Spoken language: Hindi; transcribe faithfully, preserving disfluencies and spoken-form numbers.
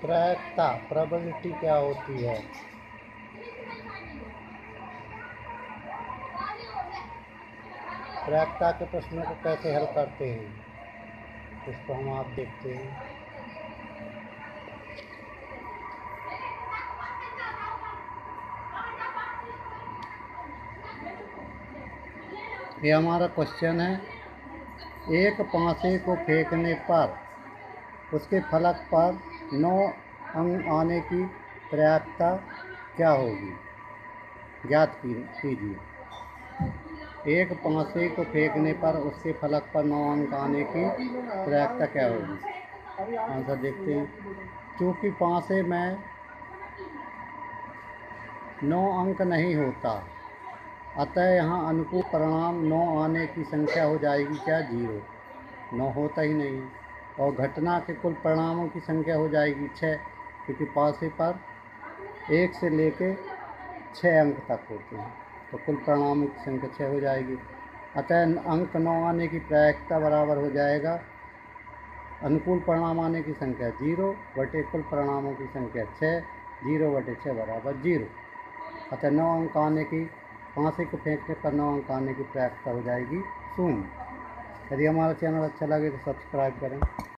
प्रायिकता प्रोबेबिलिटी क्या होती है? प्रायिकता के प्रश्नों को कैसे हल करते हैं, इसको हम आप देखते हैं। ये हमारा क्वेश्चन है, एक पासे को फेंकने पर उसके फलक पर नौ अंक आने की प्रायिकता क्या होगी, ज्ञात कीजिए। एक पासे को फेंकने पर उसके फलक पर नौ अंक आने की प्रायिकता क्या होगी? आंसर देखते हैं। चूँकि पासे में नौ अंक नहीं होता, अतः यहाँ अनुकूल परिणाम नौ आने की संख्या हो जाएगी क्या? जीरो। नौ होता ही नहीं है। और घटना के कुल परिणामों की संख्या हो जाएगी छः, क्योंकि पासे पर एक से लेके छः अंक तक होते हैं, तो कुल परिणामों की संख्या छः हो जाएगी। अतः अंक नौ आने की प्रायिकता बराबर हो जाएगा अनुकूल परिणाम आने की संख्या जीरो बटे कुल परिणामों की संख्या छः, जीरो बटे छः बराबर जीरो। अतः नौ अंक आने की, पासे को फेंकने पर नौ अंक आने की प्रायिकता हो जाएगी शून्य। यदि हमारा चैनल अच्छा लगे तो सब्सक्राइब करें।